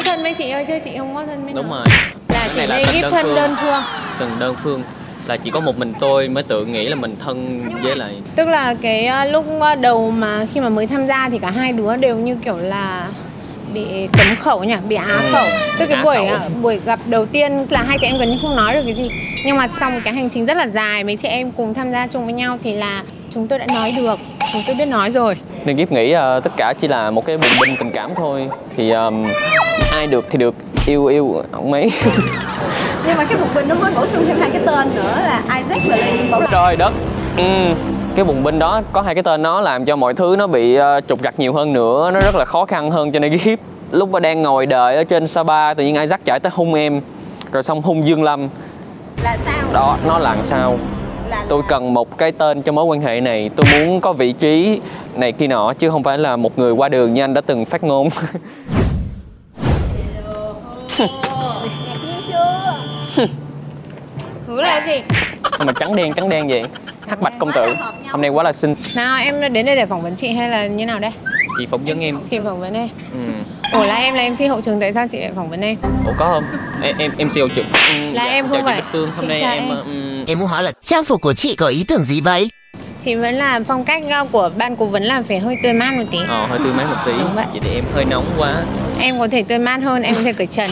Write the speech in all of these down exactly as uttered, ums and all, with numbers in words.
Có thân với chị ơi chứ chị không có thân với nó. Đúng rồi. Là chị là đây từng give đơn thân phương. đơn phương. Từng đơn phương. Là chỉ có một mình tôi mới tự nghĩ là mình thân với lại. Tức là cái uh, lúc đầu mà khi mà mới tham gia thì cả hai đứa đều như kiểu là bị cấm khẩu nhỉ, bị á khẩu. Tức cái buổi uh, buổi gặp đầu tiên là hai chị em gần như không nói được cái gì. Nhưng mà sau một cái hành trình rất là dài mấy chị em cùng tham gia chung với nhau thì là chúng tôi đã nói được, chúng tôi biết nói rồi. Nên Gift nghĩ uh, tất cả chỉ là một cái bùng binh tình cảm thôi. Thì um, ai được thì được, yêu yêu không mấy. Nhưng mà cái bùng binh nó mới bổ sung thêm hai cái tên nữa là Isaac và Lê Bảo Lộc. Trời đất. Ừ. Cái bùng binh đó có hai cái tên nó làm cho mọi thứ nó bị uh, trục trặc nhiều hơn nữa. Nó rất là khó khăn hơn cho nên Gift. Lúc mà đang ngồi đợi ở trên Sapa, tự nhiên Isaac chạy tới hung em. Rồi xong hung Dương Lâm. Là sao? Đó, nó là sao? Là, tôi cần một cái tên cho mối quan hệ này. Tôi muốn có vị trí này kia nọ, chứ không phải là một người qua đường như anh đã từng phát ngôn. ngạc nhiên chưa? Hứa là gì? Sao mà trắng đen trắng đen vậy? Hắc bạch công tử. Hôm nay quá là xinh. Nào em đến đây để phỏng vấn chị hay là như nào đây? Chị phỏng vấn em. Chị phỏng vấn em. Ừ. Ủa là em là em xê hậu trường, tại sao chị lại phỏng vấn em? Ủa có không? Em em em xê hậu trường. Ừ, là dạ, em không phải. Phương. Hôm nay em, em. Um... Em muốn hỏi là trang phục của chị có ý tưởng gì vậy? Chị vẫn làm phong cách của ban cố vấn là phải hơi tươi mát một tí. Ờ, hơi tươi mát một tí. Đúng vậy. Vậy thì em hơi nóng quá. Em có thể tươi mát hơn, em có thể cởi trần.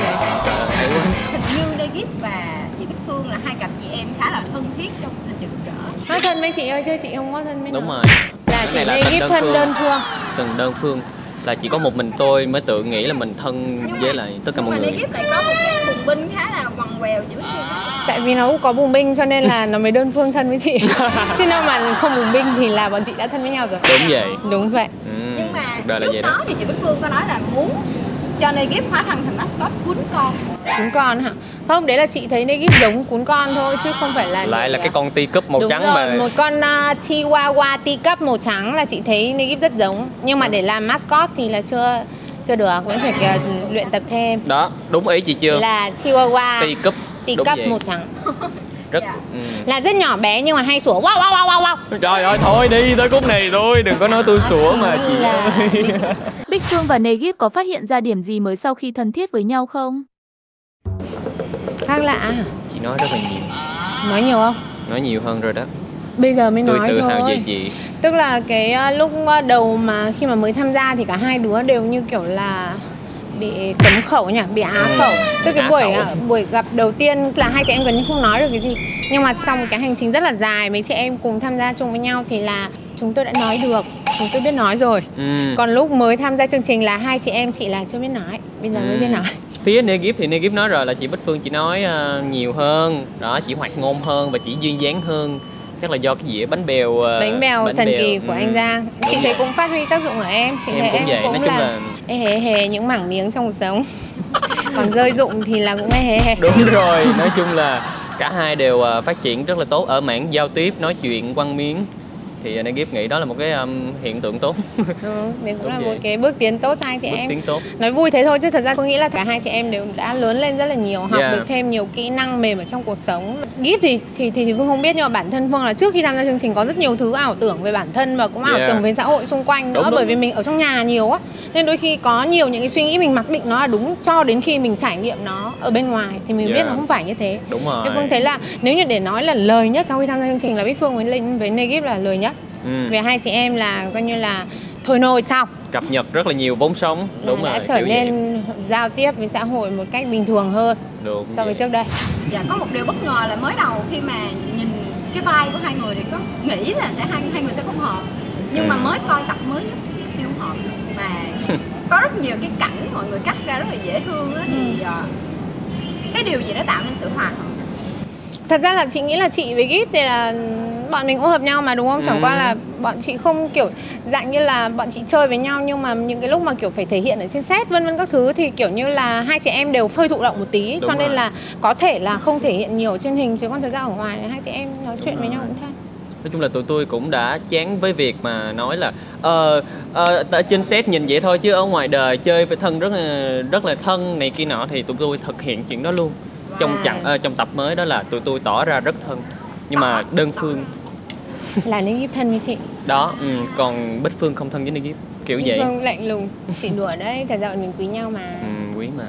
Hình như Lê Gift và chị Bích Phương là hai cặp chị em khá là thân thiết trong hành trình trở. Có thân với chị ơi chứ chị không có thân với nó. Đúng rồi. Là chị Lê Gift thân đơn phương. Từng đơn phương. Là chỉ có một mình tôi mới tự nghĩ là mình thân nhưng với mà, lại tất cả mọi người. Nhưng mà Lê Gift lại có một cái bùng binh khá là quằn quèo chị Bích Phương. Tại vì nó cũng có bùng binh cho nên là nó mới đơn phương thân với chị. Chứ nào mà không bùng binh thì là bọn chị đã thân với nhau rồi. Đúng vậy. Đúng vậy. Ừ, nhưng mà là trước vậy đó, đó thì chị Bích Phương có nói là muốn cho Lê Gift hóa thân thành mascot cuốn con. Cuốn con hả? Không, đấy là chị thấy Lê Gift giống cuốn con thôi chứ không phải là lại là cái con ti cúp màu đúng trắng rồi, mà. một con uh, Chihuahua teacup màu trắng là chị thấy Lê Gift rất giống. Nhưng mà để làm mascot thì là chưa chưa được, vẫn phải uh, luyện tập thêm. Đó, đúng ý chị chưa? Là Chihuahua teacup teacup màu trắng. Rất Dạ. ừ. Là rất nhỏ bé nhưng mà hay sủa wow wow wow wow wow. Trời ơi thôi đi tới khúc này thôi, đừng có nói tôi sủa mà chị là... ơi. Bích Phương và Lê Gift có phát hiện ra điểm gì mới sau khi thân thiết với nhau không? Khác lạ. Chị nói rất là nhiều. Nói nhiều không? Nói nhiều hơn rồi đó. Bây giờ mới tôi nói tự thôi. hào về chị. Tức là cái uh, lúc đầu mà khi mà mới tham gia thì cả hai đứa đều như kiểu là bị cấm khẩu nhỉ, bị á khẩu. Tức cái buổi uh, buổi gặp đầu tiên là hai chị em gần như không nói được cái gì. Nhưng mà sau một cái hành trình rất là dài mấy chị em cùng tham gia chung với nhau thì là chúng tôi đã nói được, chúng tôi biết nói rồi. Ừ. Còn lúc mới tham gia chương trình là hai chị em chị là chưa biết nói, bây giờ ừ. mới biết nói. Phía Lê Gift thì Lê Gift nói rồi là chị Bích Phương chỉ nói uh, nhiều hơn, đó, chị hoạt ngôn hơn và chỉ duyên dáng hơn. Chắc là do cái dĩa bánh bèo uh, bánh bèo bánh thần bèo. kỳ của ừ. anh Giang. Chị Đúng thấy vậy. cũng phát huy tác dụng ở em. Chị em thấy cũng em vậy. cũng Nói chung là, là ê hề hề những mảng miếng trong cuộc sống. Còn rơi dụng thì là cũng ê hề hề. Đúng rồi, nói chung là cả hai đều uh, phát triển rất là tốt ở mảng giao tiếp, nói chuyện, quăng miếng. Thì Lê Gift nghĩ đó là một cái um, hiện tượng tốt. Đúng, đấy cũng Đúng là vậy. một cái bước tiến tốt cho hai chị bước em. tiến tốt. Nói vui thế thôi chứ thật ra tôi nghĩ là cả hai chị em đều đã lớn lên rất là nhiều, học Yeah. được thêm nhiều kỹ năng mềm ở trong cuộc sống. Gift thì thì thì, thì Phương không biết nhưng mà bản thân Phương là trước khi tham gia chương trình có rất nhiều thứ ảo tưởng về bản thân và cũng ảo Yeah. tưởng về xã hội xung quanh nữa. Đúng, đúng. Bởi vì mình ở trong nhà nhiều á nên đôi khi có nhiều những cái suy nghĩ mình mặc định nó là đúng cho đến khi mình trải nghiệm nó ở bên ngoài thì mình Yeah. biết nó không phải như thế. Đúng rồi. Nên Phương thấy là nếu như để nói là lời nhất sau khi tham gia chương trình là Bích Phương với lên với Lê Gift là lời nhất. Ừ. Về hai chị em là coi như là thôi nôi xong Cập nhật rất là nhiều vốn sống. Đúng đã rồi. trở kiểu nên vậy. giao tiếp với xã hội một cách bình thường hơn Đúng so với vậy. trước đây. Dạ có một điều bất ngờ là mới đầu khi mà nhìn cái vai của hai người thì có nghĩ là sẽ hai hai người sẽ không hợp. Nhưng ừ. mà mới coi tập mới nhất siêu hợp mà có rất nhiều cái cảnh mọi người cắt ra rất là dễ thương á thì uh, cái điều gì đã tạo nên sự hòa hợp? Thật ra là chị nghĩ là chị với Gift thì là bọn mình cũng hợp nhau mà đúng không? Chẳng ừ. qua là bọn chị không kiểu dạng như là bọn chị chơi với nhau nhưng mà những cái lúc mà kiểu phải thể hiện ở trên set vân vân các thứ thì kiểu như là hai chị em đều hơi thụ động một tí. Đúng cho nên rồi. là có thể là không thể hiện nhiều trên hình chứ còn thật ra ở ngoài hai chị em nói Đúng chuyện với rồi. nhau cũng thân. Nói chung là tụi tôi cũng đã chán với việc mà nói là ờ ờ, ở trên set nhìn vậy thôi chứ ở ngoài đời chơi với thân rất là rất là thân này kia nọ thì tụi tôi thực hiện chuyện đó luôn. Trong chặng ờ, trong tập mới đó là tụi tôi tỏ ra rất thân nhưng mà đơn phương Là Lê Gift thân với chị. đó. Ừ, còn Bích Phương không thân với Lê Gift kiểu Bích vậy. Phương lạnh lùng, chị đùa đấy, thật ra bọn mình quý nhau mà. Ừ, quý mà.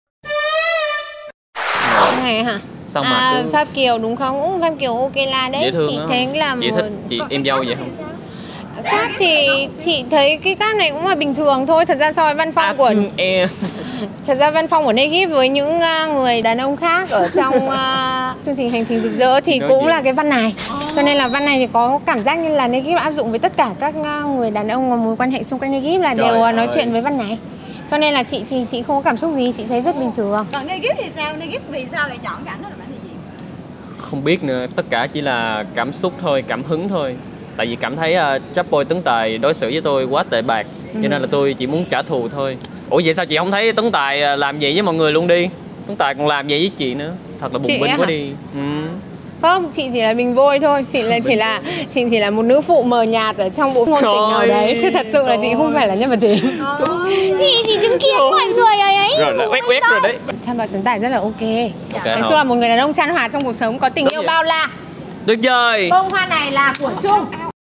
Này hả? Sao mà À, cứ... Pháp Kiều đúng không? Cũng Pháp Kiều ok là đấy. Dễ thương Chị đó. thấy là Chị một... thích chị em dâu vậy không? Cáp thì chị thấy cái cáp này cũng là bình thường thôi. Thật ra so với văn phong À, của thương em. Thật ra văn phong của Negip với những uh, người đàn ông khác ở trong uh, chương trình Hành Trình Rực Rỡ thì Nói cũng gì? là cái văn này. Cho nên là văn này thì có cảm giác như là Negip áp dụng với tất cả các uh, người đàn ông mà mối quan hệ xung quanh Negip là Trời đều uh, nói ơi. chuyện với văn này. Cho nên là chị thì chị không có cảm xúc gì, chị thấy rất bình thường. Còn Negip thì sao? Negip vì sao lại chọn cái ảnh đó làm ảnh gì? Không biết nữa, tất cả chỉ là cảm xúc thôi, cảm hứng thôi. Tại vì cảm thấy uh, Trap Boy Tấn Tài đối xử với tôi quá tệ bạc, Ừ. cho nên là tôi chỉ muốn trả thù thôi. Ủa vậy sao chị không thấy Tấn Tài uh, làm vậy với mọi người luôn đi? Tấn Tài còn làm vậy với chị nữa, thật là bùng Chị binh á quá hả? đi. Ừ. Không, chị chỉ là bình vôi thôi, chị là chỉ là chị chỉ là một nữ phụ mờ nhạt ở trong bộ ngôn tình nào Thôi, đấy, chứ thật sự là chị không phải là nhân vật chính. Chị chỉ chứng kiến mọi người ấy ấy. Rồi lại quét quét rồi đấy. Trap Boy Tấn Tài rất là ok. Ok Nói không? chung là một người đàn ông chan hòa trong cuộc sống, có tình Đúng yêu vậy. bao la. Được rồi. Bông hoa này là của Trung.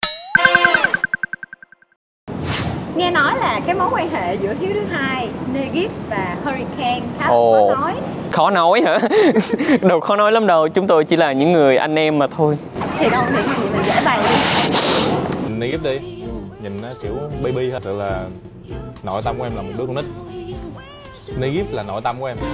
Nghe nói là cái mối quan hệ giữa Hiếu thứ hai, Negip và Hurricane khá Ồ. khó nói. Khó nói hả? Đâu khó nói lắm đâu, chúng tôi chỉ là những người anh em mà thôi. Thì đâu thì gì mình giải bày đi. Negip đi, nhìn nó kiểu baby thật sự là nội tâm của em là một đứa con nít. Negip là nội tâm của em.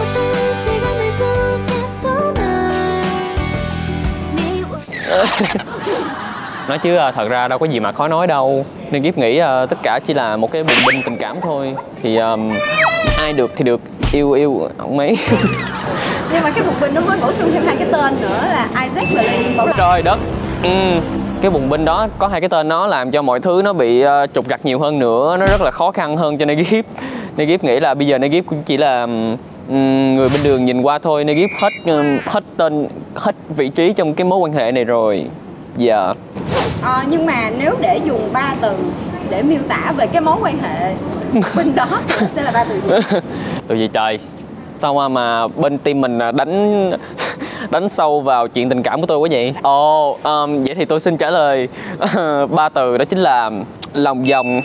Nói chứ à, thật ra đâu có gì mà khó nói đâu. Negip nghĩ à, tất cả chỉ là một cái bùng binh tình cảm thôi. Thì um, ai được thì được, yêu yêu không mấy. Nhưng mà cái bục bình nó mới bổ sung thêm hai cái tên nữa là Isaac và Lenin Bảo Lộc. Trời đất. Ừ. Cái bùng binh đó có hai cái tên nó làm cho mọi thứ nó bị uh, trục trặc nhiều hơn nữa, nó rất là khó khăn hơn cho Negip. Negip nghĩ là bây giờ Negip cũng chỉ là um, người bên đường nhìn qua thôi. Negip hết um, hết tên, hết vị trí trong cái mối quan hệ này rồi. Dạ. Yeah. Ờ, nhưng mà nếu để dùng ba từ để miêu tả về cái mối quan hệ bên đó thì sẽ là ba từ gì? Từ gì trời? Sao mà, mà bên team mình đánh đánh sâu vào chuyện tình cảm của tôi quá vậy? Ồ, oh, um, vậy thì tôi xin trả lời ba từ đó chính là lòng vòng,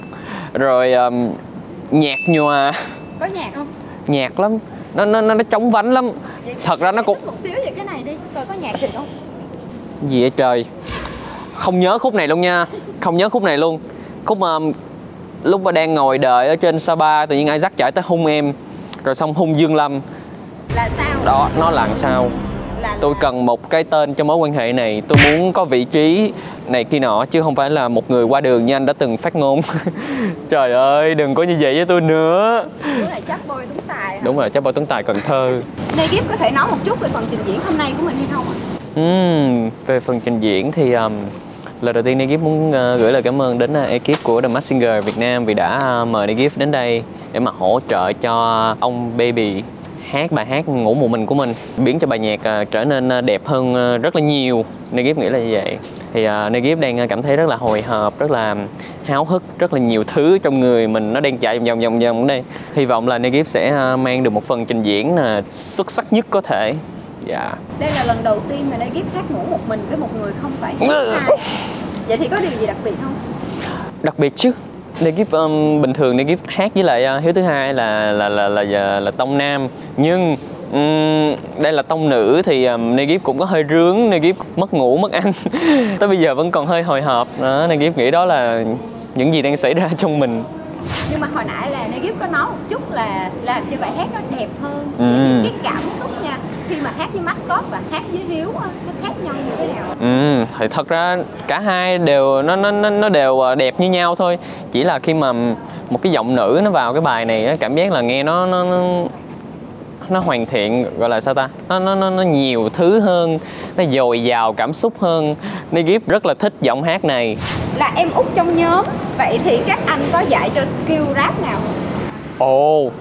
rồi um, nhạt nhòa. Có nhạc không? Nhạt lắm, nó nó nó trống vánh lắm. Vậy Thật ra nó cũng một xíu về cái này đi, coi có nhạc gì không? gì vậy trời? Không nhớ khúc này luôn nha, không nhớ khúc này luôn. Khúc um, lúc mà đang ngồi đợi ở trên Sapa, tự nhiên Isaac chạy tới hung em, rồi xong hung Dương Lâm. Là sao? Đó, nó là sao? Là, Tôi cần một cái tên cho mối quan hệ này. Tôi muốn có vị trí này kia nọ, chứ không phải là một người qua đường như anh đã từng phát ngôn. Trời ơi, đừng có như vậy với tôi nữa. Đó là Trap Boy Tấn Tài hả? Đúng rồi, Trap Boy Tấn Tài Cần Thơ. Negip có thể nói một chút về phần trình diễn hôm nay của mình hay không ạ? uhm, Về phần trình diễn thì um, lần đầu tiên Negip muốn uh, gửi lời cảm ơn đến uh, ekip của The Masked Singer Việt Nam vì đã uh, mời Negip đến đây để mà hỗ trợ cho ông Baby hát bài hát Ngủ Một Mình của mình, biến cho bài nhạc uh, trở nên uh, đẹp hơn uh, rất là nhiều. Negip nghĩ là như vậy. Thì uh, Negip đang uh, cảm thấy rất là hồi hộp, rất là háo hức, rất là nhiều thứ trong người mình nó đang chạy vòng vòng vòng ở đây. Hy vọng là Negip sẽ uh, mang được một phần trình diễn uh, xuất sắc nhất có thể. Dạ. Yeah. Đây là lần đầu tiên mà Negip hát ngủ một mình với một người không phải Hiếu thứ hai. Vậy thì có điều gì đặc biệt không? Đặc biệt chứ. Negip um, bình thường Negip hát với lại uh, Hiếu thứ hai là là là là là, là tông nam, nhưng um, đây là tông nữ thì um, Negip cũng có hơi rướng, Negip mất ngủ mất ăn. Tới bây giờ vẫn còn hơi hồi hộp. Đó, Negip nghĩ đó là những gì đang xảy ra trong mình. Nhưng mà hồi nãy là Negip có nói một chút là làm cho bài hát nó đẹp hơn. Ừ. Vậy thì cái cảm xúc nha, khi mà hát với Mascot và hát với Hiếu á, nó khác nhau như thế nào? Ừ, thì thật ra cả hai đều nó nó nó nó đều đẹp như nhau thôi. Chỉ là khi mà một cái giọng nữ nó vào cái bài này, cảm giác là nghe nó nó nó, nó hoàn thiện, gọi là sao ta? Nó nó nó, nó nhiều thứ hơn, nó dồi dào cảm xúc hơn. Negip rất là thích giọng hát này. Là em út trong nhóm, vậy thì các anh có dạy cho skill rap nào không? Ồ,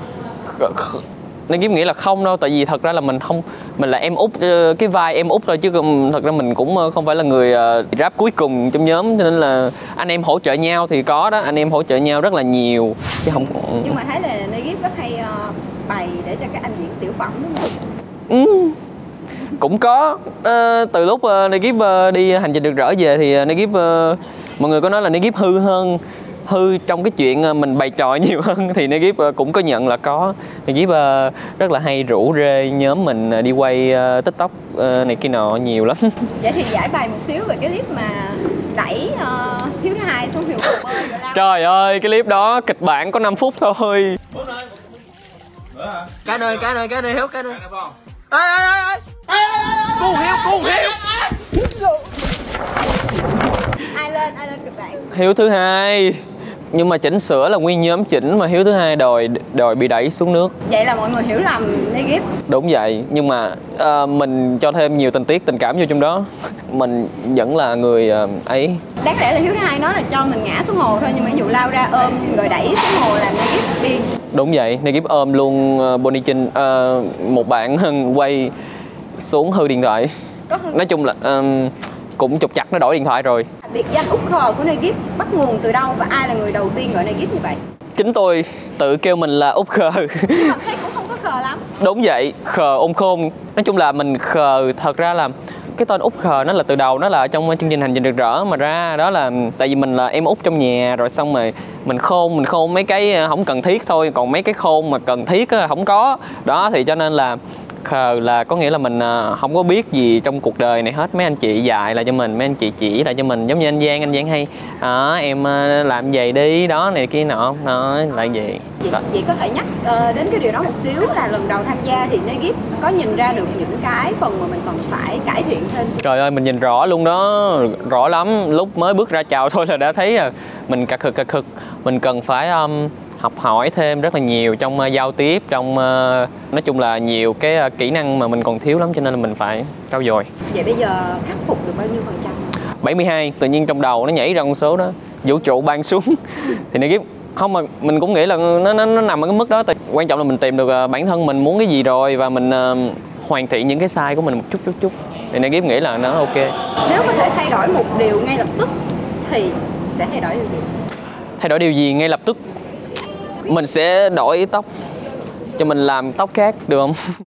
Negip nghĩ là không đâu, tại vì thật ra là mình không, mình là em út, cái vai em út thôi, chứ thật ra mình cũng không phải là người rap cuối cùng trong nhóm, cho nên là anh em hỗ trợ nhau thì có đó, anh em hỗ trợ nhau rất là nhiều chứ không. Nhưng mà thấy là Negip rất hay uh, bày để cho các anh diễn tiểu phẩm đúng không? Ừ. Cũng có uh, từ lúc uh, Negip uh, đi hành trình được rỡ về thì uh, Negip uh, mọi người có nói là Negip hư hơn hư trong cái chuyện mình bày trò nhiều hơn thì Negip cũng có nhận là có. Negip rất là hay rủ rê nhóm mình đi quay TikTok này kia nọ nhiều lắm. Vậy thì giải bày một xíu về cái clip mà đẩy uh, Hiếu thứ hai xuống hiệu bơi rồi lao. Trời ơi, cái clip đó kịch bản có năm phút thôi. Cái nơi, cái nơi, cái nơi Hiếu, cái nơi. Ê ê ê ê. Cu Hiếu, cu Hiếu. Ai lên, ai lên kịch bản? Hiếu thứ hai. Nhưng mà chỉnh sửa là nguyên nhóm chỉnh mà Hiếu thứ hai đòi đòi bị đẩy xuống nước. Vậy là mọi người hiểu lầm Negip. Đúng vậy, nhưng mà uh, mình cho thêm nhiều tình tiết tình cảm vô trong đó. Mình vẫn là người uh, ấy. Đáng lẽ là Hiếu thứ hai nói là cho mình ngã xuống hồ thôi, nhưng mà ví dụ lao ra ôm rồi đẩy xuống hồ là Negip đi. Đúng vậy, Negip ôm luôn uh, Bonnie Trinh, uh, một bạn quay xuống hư điện thoại. Nói chung là um, cũng trục chặt nó đổi điện thoại rồi. Biệt danh út khờ của Negip bắt nguồn từ đâu và ai là người đầu tiên gọi Negip như vậy? Chính tôi tự kêu mình là út khờ. Nhưng mà thấy cũng không có khờ lắm. Đúng vậy, khờ ôn khôn. Nói chung là mình khờ, thật ra là cái tên út khờ nó là từ đầu, nó là trong chương trình Hành Trình Rực Rỡ mà ra. Đó là tại vì mình là em út trong nhà, rồi xong rồi mình khôn, mình khôn mấy cái không cần thiết thôi, còn mấy cái khôn mà cần thiết á không có. Đó thì cho nên là khờ là có nghĩa là mình không có biết gì trong cuộc đời này hết. Mấy anh chị dạy lại cho mình, mấy anh chị chỉ lại cho mình, giống như anh Giang, anh Giang hay à, em làm vậy đi, đó này kia nọ, nó là vậy. Chị, chị có thể nhắc uh, đến cái điều đó một xíu là lần đầu tham gia thì Negip có nhìn ra được những cái phần mà mình cần phải cải thiện thêm. Trời ơi, mình nhìn rõ luôn đó, rõ lắm. Lúc mới bước ra chào thôi là đã thấy là mình cà khực cà khực, mình cần phải um, học hỏi thêm rất là nhiều trong uh, giao tiếp, trong uh, nói chung là nhiều cái uh, kỹ năng mà mình còn thiếu lắm, cho nên là mình phải trau dồi. Vậy bây giờ khắc phục được bao nhiêu phần trăm? bảy mươi hai, tự nhiên trong đầu nó nhảy ra con số đó, vũ trụ ban xuống. Thì Negip không, mà mình cũng nghĩ là nó nó, nó nằm ở cái mức đó. Quan trọng là mình tìm được uh, bản thân mình muốn cái gì rồi, và mình uh, hoàn thiện những cái sai của mình một chút chút chút. Thì Negip nghĩ là nó ok. Nếu có thể thay đổi một điều ngay lập tức thì sẽ thay đổi điều gì? Thay đổi điều gì ngay lập tức? Mình sẽ đổi tóc cho mình làm tóc khác được không?